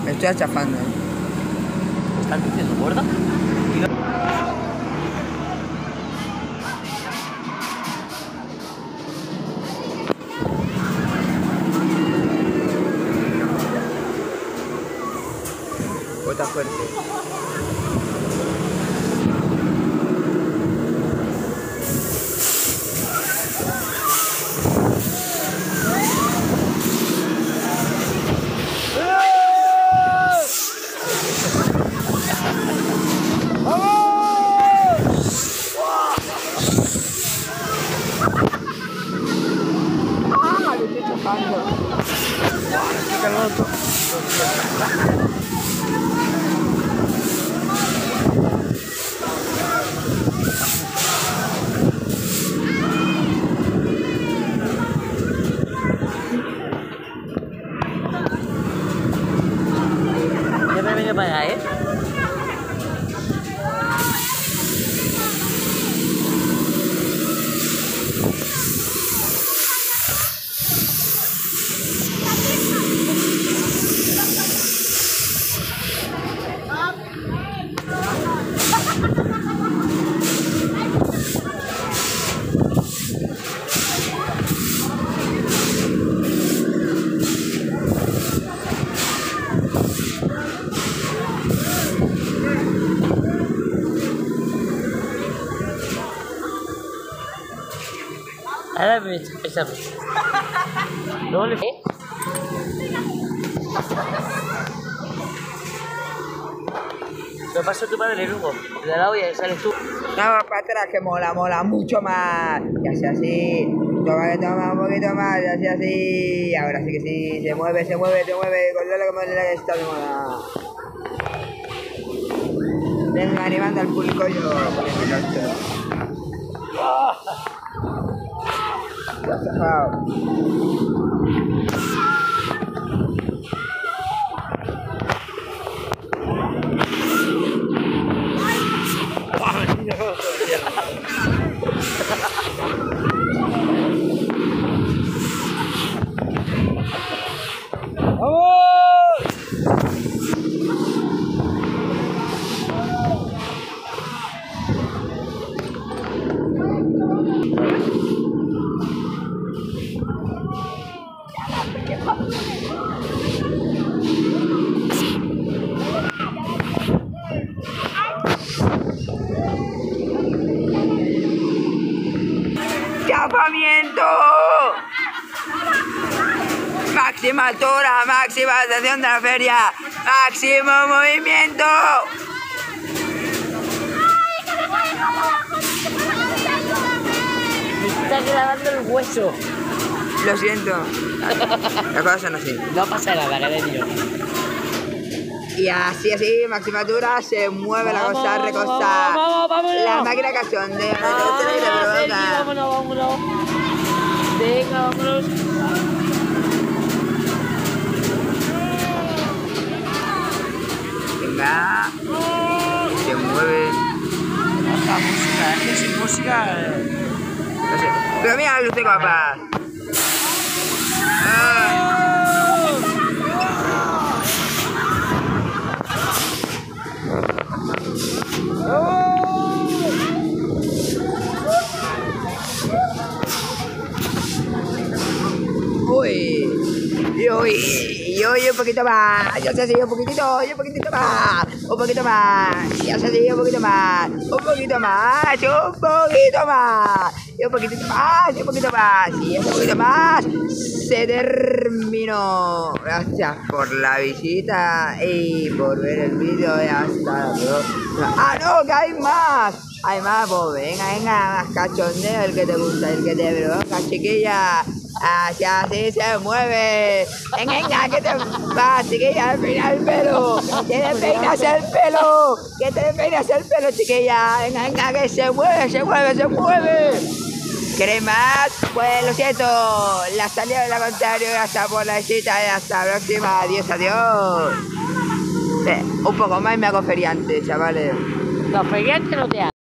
Me estoy achafando. ¿Me están diciendo gorda? Está fuerte. Ya me he venido para allá, ¿eh? Ahora me esa vez. No le lo pasó tu madre, Hugo. De la olla sales tú. No, para atrás que mola mucho más. Y así así. Toma que toma un poquito más. Y así así. Ahora sí que sí. Se mueve. Controla como le está de moda. Venga, animando al público yo. Ya se ha ¡Chapamiento! Máxima altura, máxima estación de la feria, máximo movimiento. Me está grabando el hueso. Lo siento. Las cosas son así. No pasa nada, cariño. Y así, máxima altura, se mueve la cosa recosta. Vámonos. La máquina cachondea, Vámonos. Venga, vámonos. Venga. Se mueve. La música, es que sin música. No sé. Pero mira, lo tengo capaz. Uy, un poquito más. Yo sé, sí, un poquitito más. Un poquito más. Yo sé, sí, un poquito más. Un poquito más. Y un poquitito más. Y un poquito más. Se terminó. Gracias por la visita y por ver el vídeo. Y hasta la próxima. ¡Ah, no! ¡Que hay más! Hay más, pues venga, más cachondeo, el que te gusta, el que te provoca, chiquilla. Así se mueve. Venga, que te va, chiquilla, te peinas el pelo. Que te peinas el pelo, chiquilla. Venga, que se mueve. ¿Queréis más? Pues lo siento. La salida de la contrario, hasta por la visita y hasta la próxima. Adiós. Un poco más y me hago feriante, chavales. Los feriantes no te hacen.